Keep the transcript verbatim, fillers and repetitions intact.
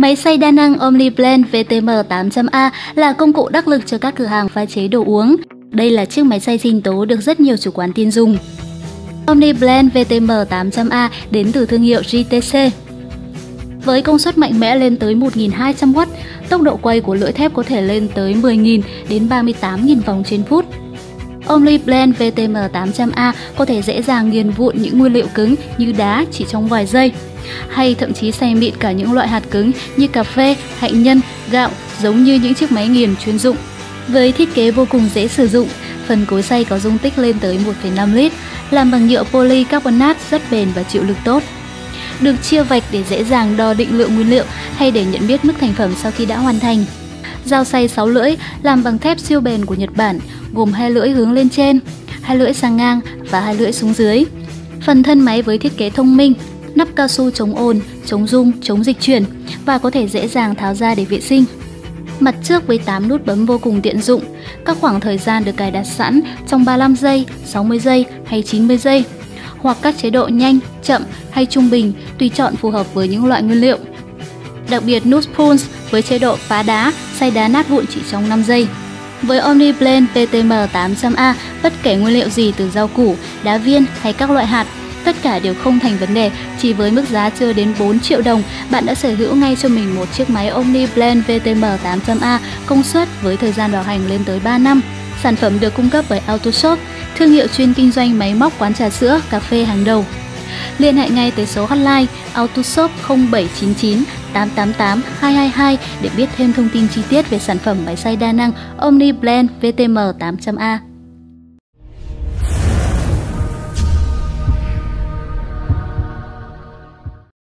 Máy xay đa năng OmniBlend V T M tám trăm A là công cụ đắc lực cho các cửa hàng pha chế đồ uống. Đây là chiếc máy xay sinh tố được rất nhiều chủ quán tin dùng. OmniBlend V T M tám trăm A đến từ thương hiệu G T C. Với công suất mạnh mẽ lên tới một nghìn hai trăm oát, tốc độ quay của lưỡi thép có thể lên tới mười nghìn đến ba mươi tám nghìn vòng trên phút. OmniBlend V T M tám trăm A có thể dễ dàng nghiền vụn những nguyên liệu cứng như đá chỉ trong vài giây, hay thậm chí xay mịn cả những loại hạt cứng như cà phê, hạnh nhân, gạo giống như những chiếc máy nghiền chuyên dụng. Với thiết kế vô cùng dễ sử dụng, phần cối xay có dung tích lên tới một phẩy năm lít, làm bằng nhựa polycarbonate rất bền và chịu lực tốt. Được chia vạch để dễ dàng đo định lượng nguyên liệu hay để nhận biết mức thành phẩm sau khi đã hoàn thành. Dao xay sáu lưỡi làm bằng thép siêu bền của Nhật Bản, gồm hai lưỡi hướng lên trên, hai lưỡi sang ngang và hai lưỡi xuống dưới. Phần thân máy với thiết kế thông minh, nắp cao su chống ồn, chống rung, chống dịch chuyển và có thể dễ dàng tháo ra để vệ sinh. Mặt trước với tám nút bấm vô cùng tiện dụng, các khoảng thời gian được cài đặt sẵn trong ba mươi lăm giây, sáu mươi giây hay chín mươi giây, hoặc các chế độ nhanh, chậm hay trung bình tùy chọn phù hợp với những loại nguyên liệu. Đặc biệt nút Pulse với chế độ phá đá, xay đá nát vụn chỉ trong năm giây. Với OmniBlend V T M tám trăm A, bất kể nguyên liệu gì từ rau củ, đá viên hay các loại hạt, tất cả đều không thành vấn đề. Chỉ với mức giá chưa đến bốn triệu đồng, bạn đã sở hữu ngay cho mình một chiếc máy OmniBlend V T M tám trăm A công suất với thời gian bảo hành lên tới ba năm. Sản phẩm được cung cấp bởi AutoShop, thương hiệu chuyên kinh doanh máy móc quán trà sữa, cà phê hàng đầu. Liên hệ ngay tới số hotline AutoShop không bảy chín chín tám tám tám hai hai hai để biết thêm thông tin chi tiết về sản phẩm máy xay đa năng OmniBlend V T M tám trăm A.